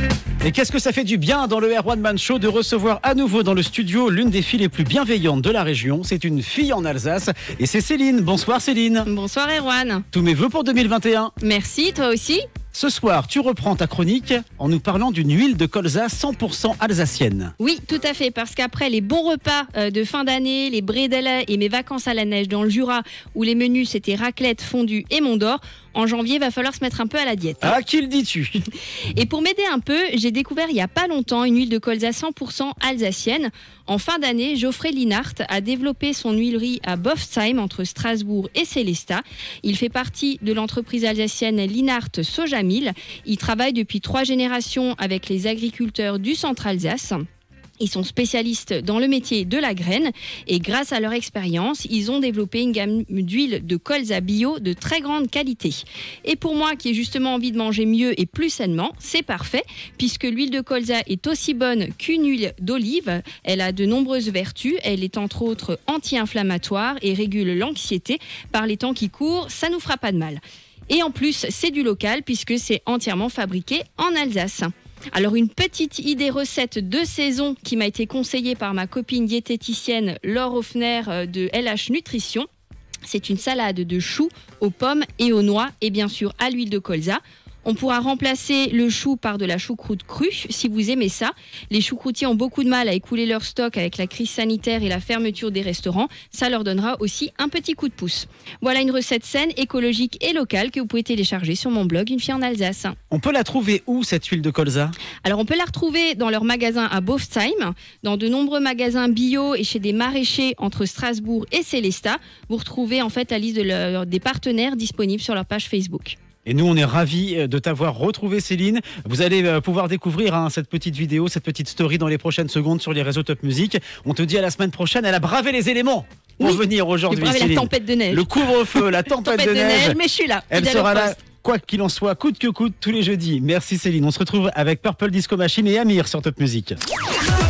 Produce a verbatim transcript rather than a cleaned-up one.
Et qu'est-ce que ça fait du bien dans le R un Man Show de recevoir à nouveau dans le studio l'une des filles les plus bienveillantes de la région. C'est une fille en Alsace et c'est Céline. Bonsoir Céline. Bonsoir Erwan. Tous mes vœux pour deux mille vingt et un. Merci, toi aussi. Ce soir, tu reprends ta chronique en nous parlant d'une huile de colza cent pour cent alsacienne. Oui, tout à fait, parce qu'après les bons repas de fin d'année, les bredela et mes vacances à la neige dans le Jura, où les menus c'était raclette, fondue et Mont d'Or, en janvier, va falloir se mettre un peu à la diète. À qui le dis-tu? Et pour m'aider un peu, j'ai découvert il n'y a pas longtemps une huile de colza cent pour cent alsacienne. En fin d'année, Geoffrey Linhart a développé son huilerie à Bofsheim, entre Strasbourg et Sélestat. Il fait partie de l'entreprise alsacienne Linhart Sojamil. Il travaille depuis trois générations avec les agriculteurs du centre Alsace. Ils sont spécialistes dans le métier de la graine et grâce à leur expérience, ils ont développé une gamme d'huile de colza bio de très grande qualité. Et pour moi qui ai justement envie de manger mieux et plus sainement, c'est parfait puisque l'huile de colza est aussi bonne qu'une huile d'olive. Elle a de nombreuses vertus. Elle est entre autres anti-inflammatoire et régule l'anxiété. Par les temps qui courent, ça nous fera pas de mal. Et en plus, c'est du local puisque c'est entièrement fabriqué en Alsace. Alors une petite idée recette de saison qui m'a été conseillée par ma copine diététicienne Laure Hoffner de L H Nutrition. C'est une salade de choux aux pommes et aux noix et bien sûr à l'huile de colza. On pourra remplacer le chou par de la choucroute crue si vous aimez ça. Les choucroutiers ont beaucoup de mal à écouler leur stock avec la crise sanitaire et la fermeture des restaurants. Ça leur donnera aussi un petit coup de pouce. Voilà une recette saine, écologique et locale que vous pouvez télécharger sur mon blog Une fille en Alsace. On peut la trouver où cette huile de colza? Alors on peut la retrouver dans leur magasin à Bofsheim, dans de nombreux magasins bio et chez des maraîchers entre Strasbourg et Sélestat. Vous retrouvez en fait la liste de leur, des partenaires disponibles sur leur page Facebook. Et nous, on est ravis de t'avoir retrouvé, Céline. Vous allez pouvoir découvrir hein, cette petite vidéo, cette petite story dans les prochaines secondes sur les réseaux Top Music. On te dit à la semaine prochaine. Elle a bravé les éléments pour oui, venir aujourd'hui, Céline. La tempête de neige. Le couvre-feu, la tempête, tempête de, de neige. neige. Mais je suis là. Elle sera là, quoi qu'il en soit, coûte que coûte, tous les jeudis. Merci, Céline. On se retrouve avec Purple Disco Machine et Amir sur Top Music.